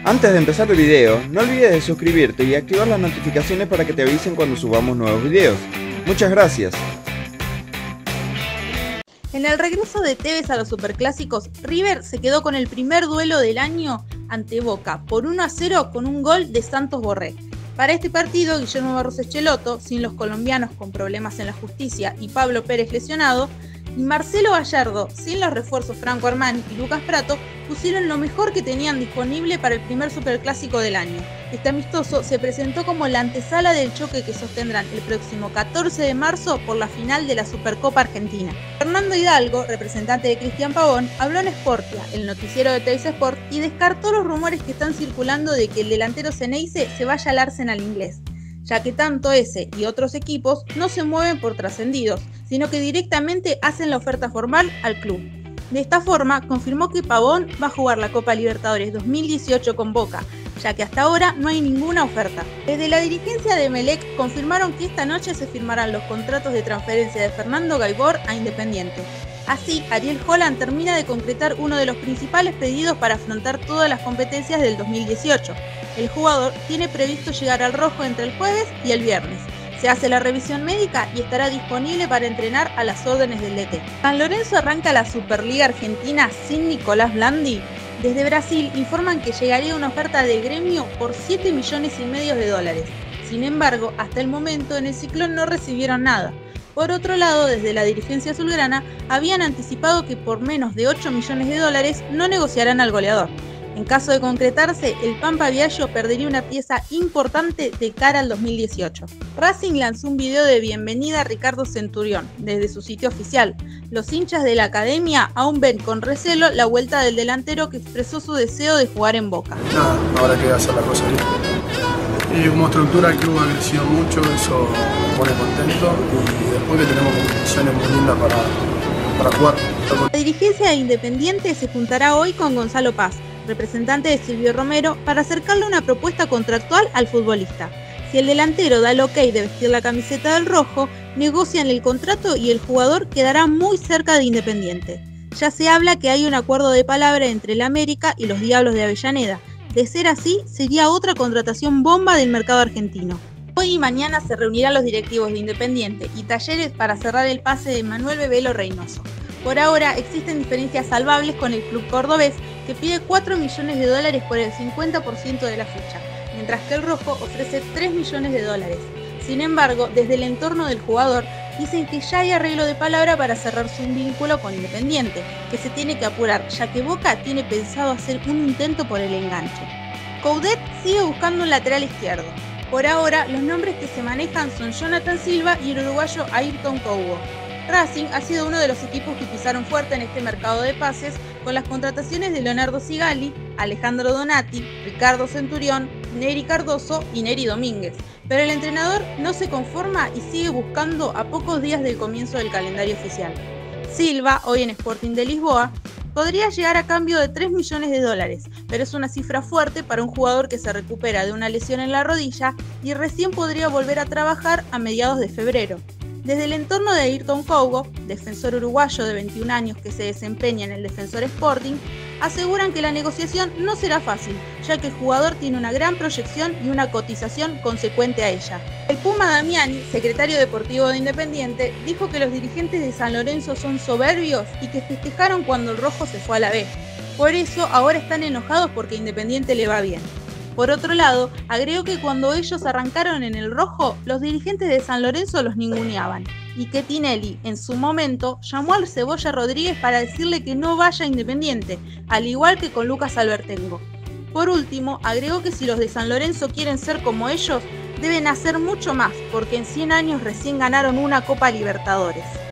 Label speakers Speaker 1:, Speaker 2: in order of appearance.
Speaker 1: Antes de empezar el video, no olvides de suscribirte y activar las notificaciones para que te avisen cuando subamos nuevos videos. Muchas gracias.
Speaker 2: En el regreso de Tevez a los superclásicos, River se quedó con el primer duelo del año ante Boca por 1-0 con un gol de Santos Borré. Para este partido, Guillermo Barros Schelotto, sin los colombianos con problemas en la justicia y Pablo Pérez lesionado, y Marcelo Gallardo, sin los refuerzos Franco Armani y Lucas Pratto, pusieron lo mejor que tenían disponible para el primer superclásico del año. Este amistoso se presentó como la antesala del choque que sostendrán el próximo 14 de marzo por la final de la Supercopa Argentina. Fernando Hidalgo, representante de Cristian Pavón, habló en Sportia, el noticiero de Teis Sport, y descartó los rumores que están circulando de que el delantero Ceneice se vaya al Arsenal inglés, ya que tanto ese y otros equipos no se mueven por trascendidos, sino que directamente hacen la oferta formal al club. De esta forma, confirmó que Pavón va a jugar la Copa Libertadores 2018 con Boca, ya que hasta ahora no hay ninguna oferta. Desde la dirigencia de Emelec confirmaron que esta noche se firmarán los contratos de transferencia de Fernando Gaibor a Independiente. Así, Ariel Holland termina de concretar uno de los principales pedidos para afrontar todas las competencias del 2018. El jugador tiene previsto llegar al rojo entre el jueves y el viernes. Se hace la revisión médica y estará disponible para entrenar a las órdenes del DT. San Lorenzo arranca la Superliga Argentina sin Nicolás Blandi. Desde Brasil informan que llegaría una oferta del gremio por $7,5 millones. Sin embargo, hasta el momento en el Ciclón no recibieron nada. Por otro lado, desde la dirigencia azulgrana habían anticipado que por menos de $8 millones no negociarán al goleador. En caso de concretarse, el Pampa Viallo perdería una pieza importante de cara al 2018. Racing lanzó un video de bienvenida a Ricardo Centurión desde su sitio oficial. Los hinchas de la academia aún ven con recelo la vuelta del delantero que expresó su deseo de jugar en Boca.
Speaker 3: Nada, ahora que hacer la cosa bien. Y como estructura el club ha crecido mucho, eso me pone contento y después que tenemos condiciones muy lindas para jugar.
Speaker 2: La dirigencia de Independiente se juntará hoy con Gonzalo Paz, representante de Silvio Romero, para acercarle una propuesta contractual al futbolista. Si el delantero da el ok de vestir la camiseta del rojo, negocian el contrato y el jugador quedará muy cerca de Independiente. Ya se habla que hay un acuerdo de palabra entre el América y los Diablos de Avellaneda. De ser así, sería otra contratación bomba del mercado argentino. Hoy y mañana se reunirán los directivos de Independiente y Talleres para cerrar el pase de Manuel Bebelo Reynoso. Por ahora existen diferencias salvables con el club cordobés, que pide $4 millones por el 50% de la ficha, mientras que el rojo ofrece $3 millones. Sin embargo, desde el entorno del jugador dicen que ya hay arreglo de palabra para cerrarse un vínculo con Independiente, que se tiene que apurar, ya que Boca tiene pensado hacer un intento por el enganche. Coudet sigue buscando un lateral izquierdo. Por ahora, los nombres que se manejan son Jonathan Silva y el uruguayo Ayrton Cougo. Racing ha sido uno de los equipos que pisaron fuerte en este mercado de pases con las contrataciones de Leonardo Sigali, Alejandro Donati, Ricardo Centurión, Neri Cardoso y Neri Domínguez. Pero el entrenador no se conforma y sigue buscando a pocos días del comienzo del calendario oficial. Silva, hoy en Sporting de Lisboa, podría llegar a cambio de $3 millones, pero es una cifra fuerte para un jugador que se recupera de una lesión en la rodilla y recién podría volver a trabajar a mediados de febrero. Desde el entorno de Ayrton Cougo, defensor uruguayo de 21 años que se desempeña en el Defensor Sporting, aseguran que la negociación no será fácil, ya que el jugador tiene una gran proyección y una cotización consecuente a ella. El Puma Damiani, secretario deportivo de Independiente, dijo que los dirigentes de San Lorenzo son soberbios y que festejaron cuando el rojo se fue a la B. Por eso ahora están enojados porque Independiente le va bien. Por otro lado, agregó que cuando ellos arrancaron en el rojo, los dirigentes de San Lorenzo los ninguneaban, y que Tinelli, en su momento, llamó al Cebolla Rodríguez para decirle que no vaya a Independiente, al igual que con Lucas Albertengo. Por último, agregó que si los de San Lorenzo quieren ser como ellos, deben hacer mucho más, porque en 100 años recién ganaron una Copa Libertadores.